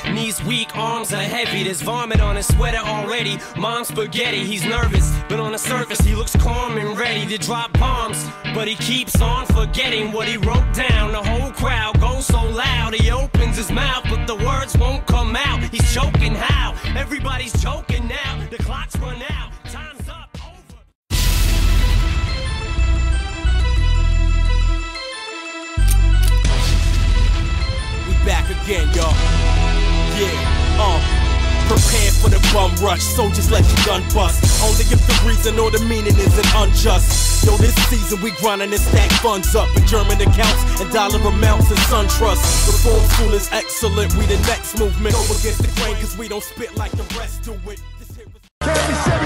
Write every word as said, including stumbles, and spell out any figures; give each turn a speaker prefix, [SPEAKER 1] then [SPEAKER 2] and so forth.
[SPEAKER 1] Knees weak, arms are heavy. There's vomit on his sweater already. Mom's spaghetti, he's nervous, but on the surface he looks calm and ready to drop bombs. But he keeps on forgetting what he wrote down. The whole crowd goes so loud, he opens his mouth, but the words won't come out. He's choking how? Everybody's choking now. The clock's run out. Time's up. Over.
[SPEAKER 2] We back again, y'all. Yeah, um. Prepare for the bum rush, so just let your gun bust. Only if the reason or the meaning isn't unjust. Yo, this season we grindin' and stack funds up in German accounts and dollar amounts and sun trusts. Reform school is excellent, we the next movement. Go against the grain cause we don't spit like the rest do it.